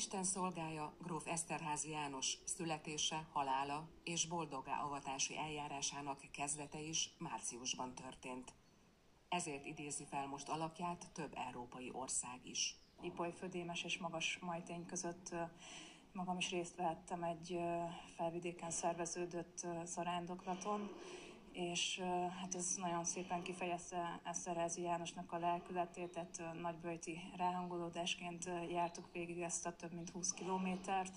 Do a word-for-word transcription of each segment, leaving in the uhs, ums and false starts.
Isten szolgája gróf Eszterházy János születése, halála és boldoggá avatási eljárásának kezdete is márciusban történt. Ezért idézi fel most alakját több európai ország is. Ipoly, Födémes és Magas Majtény között magam is részt vehettem egy Felvidéken szerveződött zarándoklaton, és hát ez nagyon szépen kifejezte Eszterházy Jánosnak a lelkületét, tehát nagyböjti ráhangolódásként jártuk végig ezt a több mint húsz kilométert,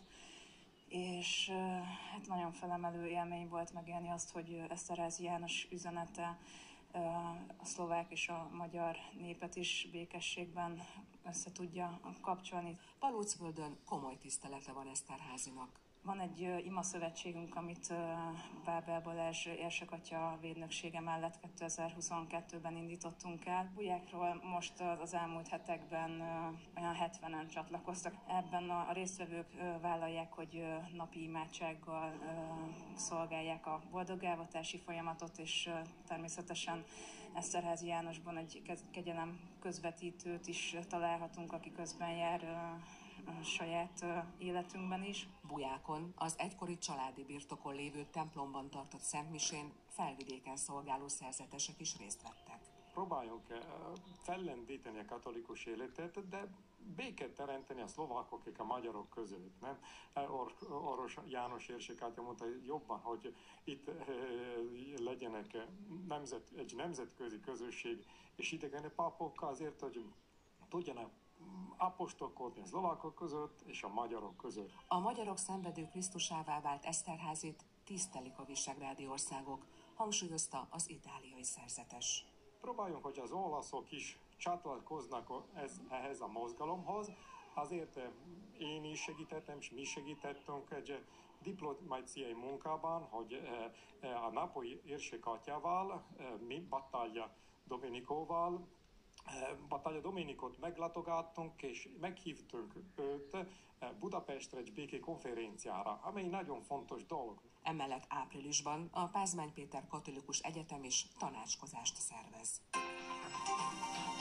és hát nagyon felemelő élmény volt megélni azt, hogy Eszterházy János üzenete a szlovák és a magyar népet is békességben össze tudja kapcsolni. Palócföldön komoly tisztelete van Eszterházynak. Van egy ima szövetségünk, amit Bábel Balázs érsekatya védnöksége mellett kétezer-huszonkettőben indítottunk el. Bujákról most az elmúlt hetekben olyan hetvenen csatlakoztak. Ebben a résztvevők vállalják, hogy napi imádsággal szolgálják a boldogálvatási folyamatot, és természetesen Eszterházy Jánosban egy kegyelem közvetítőt is találhatunk, aki közben jár a saját életünkben is. Bujákon, az egykori családi birtokon lévő templomban tartott szentmisén Felvidéken szolgáló szerzetesek is részt vettek. Próbáljunk fellendíteni a katolikus életet, de békét teremteni a szlovákok és a magyarok között. Nem? Or, Oros János érsekatya mondta jobban, hogy itt legyenek nemzet, egy nemzetközi közösség, és idegen papok azért, hogy tudjanak apostolkodni a szlovákok között és a magyarok között. A magyarok szenvedő Krisztusává vált Eszterházyt tisztelik a visegrádi országok, hangsúlyozta az itáliai szerzetes. Próbáljunk, hogy az olaszok is csatlakoznak ez, ehhez a mozgalomhoz, azért én is segítettem, és mi segítettünk egy diplomáciai munkában, hogy a nápolyi érsekatyával, mi Battaglia Dominikóval, Battaglia Dominikot meglátogattunk, és meghívtunk őt Budapestre egy béké konferenciára, amely nagyon fontos dolog. Emellett áprilisban a Pázmány Péter Katolikus Egyetem is tanácskozást szervez.